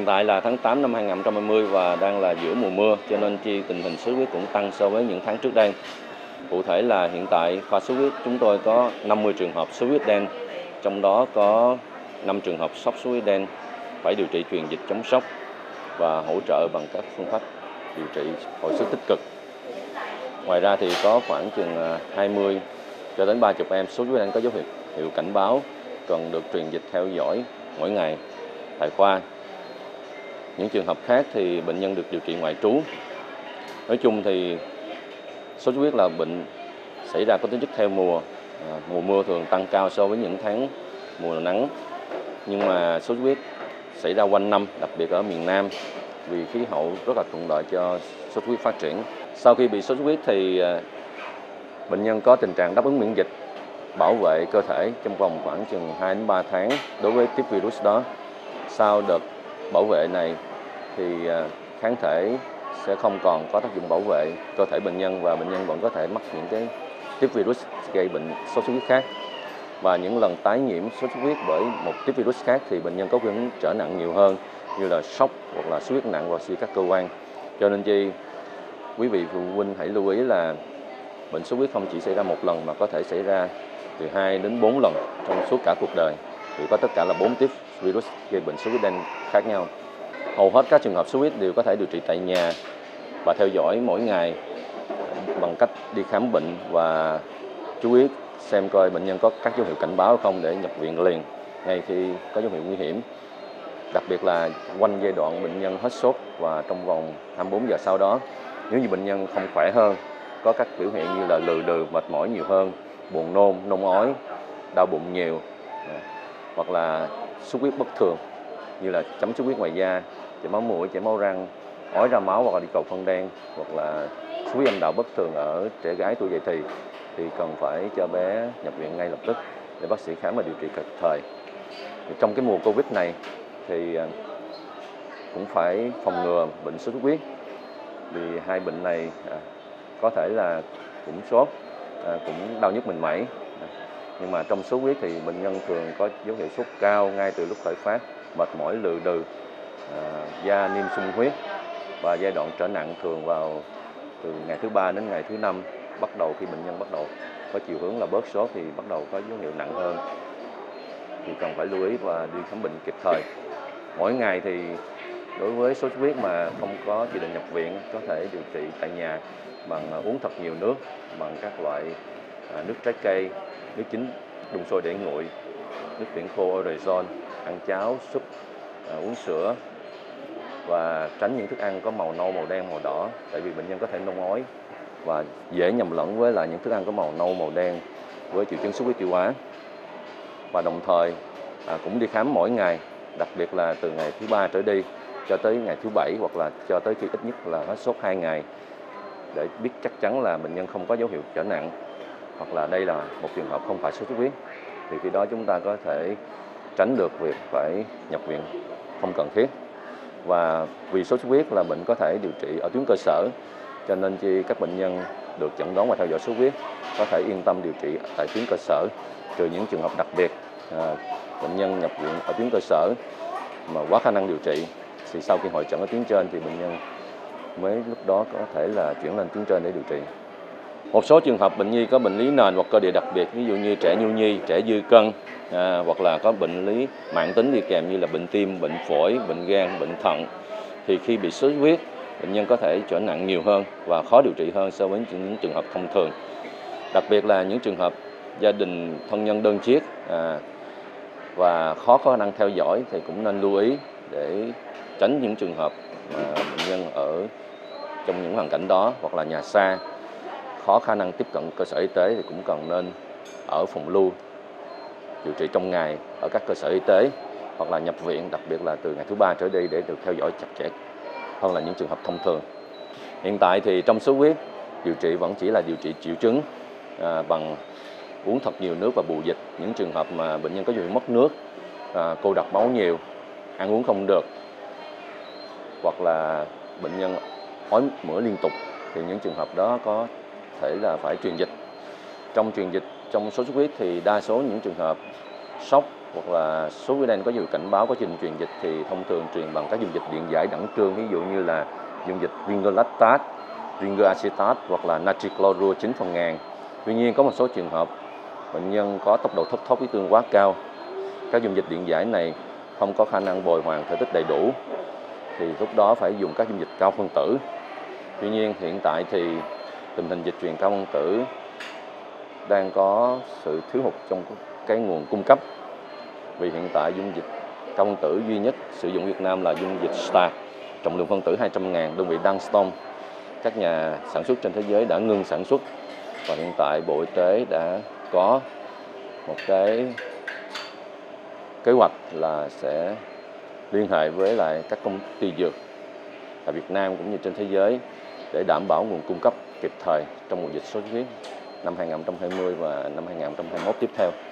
Hiện tại là tháng 8 năm 2020 và đang là giữa mùa mưa cho nên tình hình sốt xuất huyết cũng tăng so với những tháng trước đây. Cụ thể là hiện tại khoa sốt xuất huyết chúng tôi có 50 trường hợp sốt xuất huyết đen, trong đó có 5 trường hợp sốc sốt xuất huyết đen phải điều trị truyền dịch chống sốc và hỗ trợ bằng các phương pháp điều trị hồi sức tích cực. Ngoài ra thì có khoảng chừng 20 cho đến 30 em sốt xuất huyết đen có dấu hiệu cảnh báo cần được truyền dịch theo dõi mỗi ngày tại khoa. Những trường hợp khác thì bệnh nhân được điều trị ngoại trú. Nói chung thì sốt xuất huyết là bệnh xảy ra có tính chất theo mùa. Mùa mưa thường tăng cao so với những tháng mùa nắng. Nhưng mà sốt xuất huyết xảy ra quanh năm, đặc biệt ở miền Nam vì khí hậu rất là thuận lợi cho sốt xuất huyết phát triển. Sau khi bị sốt xuất huyết thì bệnh nhân có tình trạng đáp ứng miễn dịch bảo vệ cơ thể trong vòng khoảng chừng 2 đến 3 tháng đối với tiếp virus đó. Sau đợt bảo vệ này thì kháng thể sẽ không còn có tác dụng bảo vệ cơ thể bệnh nhân và bệnh nhân vẫn có thể mắc những cái tiếp virus gây bệnh sốt xuất huyết khác. Và những lần tái nhiễm sốt xuất huyết bởi một tiếp virus khác thì bệnh nhân có khuynh hướng trở nặng nhiều hơn, như là sốc hoặc là xuất huyết nặng và suy các cơ quan. Cho nên quý vị phụ huynh hãy lưu ý là bệnh sốt xuất huyết không chỉ xảy ra một lần mà có thể xảy ra từ 2 đến 4 lần trong suốt cả cuộc đời. Thì có tất cả là 4 tiếp virus gây bệnh sốt xuất huyết đen khác nhau. Hầu hết các trường hợp sốt xuất huyết đều có thể điều trị tại nhà và theo dõi mỗi ngày bằng cách đi khám bệnh và chú ý xem coi bệnh nhân có các dấu hiệu cảnh báo không để nhập viện liền ngay khi có dấu hiệu nguy hiểm. Đặc biệt là quanh giai đoạn bệnh nhân hết sốt và trong vòng 24 giờ sau đó, nếu như bệnh nhân không khỏe hơn, có các biểu hiện như là lừ đừ, mệt mỏi nhiều hơn, buồn nôn, nôn ói, đau bụng nhiều, hoặc là xuất huyết bất thường như là chấm xuất huyết ngoài da, chảy máu mũi, chảy máu răng, ói ra máu hoặc là đi cầu phân đen, hoặc là xuất huyết âm đạo bất thường ở trẻ gái tuổi dậy thì cần phải cho bé nhập viện ngay lập tức để bác sĩ khám và điều trị kịp thời. Thì trong cái mùa Covid này thì cũng phải phòng ngừa bệnh sốt xuất huyết vì hai bệnh này có thể là cũng sốt, cũng đau nhức mình mẩy. Nhưng mà trong sốt xuất huyết thì bệnh nhân thường có dấu hiệu sốt cao ngay từ lúc khởi phát, mệt mỏi lừ đừ, da niêm sung huyết, và giai đoạn trở nặng thường vào từ ngày thứ 3 đến ngày thứ 5. Bắt đầu khi bệnh nhân bắt đầu có chiều hướng là bớt sốt thì bắt đầu có dấu hiệu nặng hơn, thì cần phải lưu ý và đi khám bệnh kịp thời. Mỗi ngày thì đối với sốt xuất huyết mà không có chỉ định nhập viện, có thể điều trị tại nhà bằng uống thật nhiều nước, bằng các loại nước trái cây, nước chín đun sôi để nguội, nước biển khô orezon, ăn cháo, súp, uống sữa và tránh những thức ăn có màu nâu, màu đen, màu đỏ, tại vì bệnh nhân có thể nôn ói và dễ nhầm lẫn với lại những thức ăn có màu nâu, màu đen với triệu chứng xuất huyết tiêu hóa. Và đồng thời cũng đi khám mỗi ngày, đặc biệt là từ ngày thứ 3 trở đi cho tới ngày thứ 7 hoặc là cho tới khi ít nhất là hết sốt 2 ngày để biết chắc chắn là bệnh nhân không có dấu hiệu trở nặng hoặc là đây là một trường hợp không phải sốt xuất huyết. Thì khi đó chúng ta có thể tránh được việc phải nhập viện không cần thiết. Và vì sốt xuất huyết là bệnh có thể điều trị ở tuyến cơ sở, cho nên các bệnh nhân được chẩn đoán và theo dõi sốt xuất huyết có thể yên tâm điều trị tại tuyến cơ sở, trừ những trường hợp đặc biệt bệnh nhân nhập viện ở tuyến cơ sở mà quá khả năng điều trị thì sau khi hội chẩn ở tuyến trên thì bệnh nhân mới lúc đó có thể là chuyển lên tuyến trên để điều trị. Một số trường hợp bệnh nhi có bệnh lý nền hoặc cơ địa đặc biệt, ví dụ như trẻ nhu nhi, trẻ dư cân, hoặc là có bệnh lý mãn tính đi kèm như là bệnh tim, bệnh phổi, bệnh gan, bệnh thận, thì khi bị sốt xuất huyết, bệnh nhân có thể trở nặng nhiều hơn và khó điều trị hơn so với những trường hợp thông thường. Đặc biệt là những trường hợp gia đình thân nhân đơn chiếc và khó có khả năng theo dõi thì cũng nên lưu ý để tránh những trường hợp bệnh nhân ở trong những hoàn cảnh đó hoặc là nhà xa, khó khả năng tiếp cận cơ sở y tế thì cũng cần nên ở phòng lưu điều trị trong ngày ở các cơ sở y tế hoặc là nhập viện, đặc biệt là từ ngày thứ 3 trở đi để được theo dõi chặt chẽ hơn là những trường hợp thông thường. Hiện tại thì trong sốt xuất huyết điều trị vẫn chỉ là điều trị triệu chứng bằng uống thật nhiều nước và bù dịch. Những trường hợp mà bệnh nhân có dấu hiệu mất nước, cô đặc máu nhiều, ăn uống không được, hoặc là bệnh nhân ói mửa liên tục thì những trường hợp đó có thể là phải truyền dịch. Trong truyền dịch trong sốt xuất huyết thì đa số những trường hợp sốc hoặc là sốt huyết đen có nhiều cảnh báo quá trình truyền dịch thì thông thường truyền bằng các dung dịch điện giải đẳng trương, ví dụ như là dung dịch vinegar lactate, vinegar acetate hoặc là natri clorua 9/1000. Tuy nhiên có một số trường hợp bệnh nhân có tốc độ thốc thốt huyết tương quá cao, các dung dịch điện giải này không có khả năng bồi hoàn thể tích đầy đủ, thì lúc đó phải dùng các dung dịch cao phân tử. Tuy nhiên hiện tại thì tình hình dịch truyền cao phân tử đang có sự thiếu hụt trong cái nguồn cung cấp, vì hiện tại dung dịch cao phân tử duy nhất sử dụng Việt Nam là dung dịch STAR, trọng lượng phân tử 200.000, đơn vị Danston. Các nhà sản xuất trên thế giới đã ngưng sản xuất và hiện tại Bộ Y tế đã có một cái kế hoạch là sẽ liên hệ với lại các công ty dược tại Việt Nam cũng như trên thế giới để đảm bảo nguồn cung cấp kịp thời trong mùa dịch sốt xuất huyết năm 2020 và năm 2021 tiếp theo.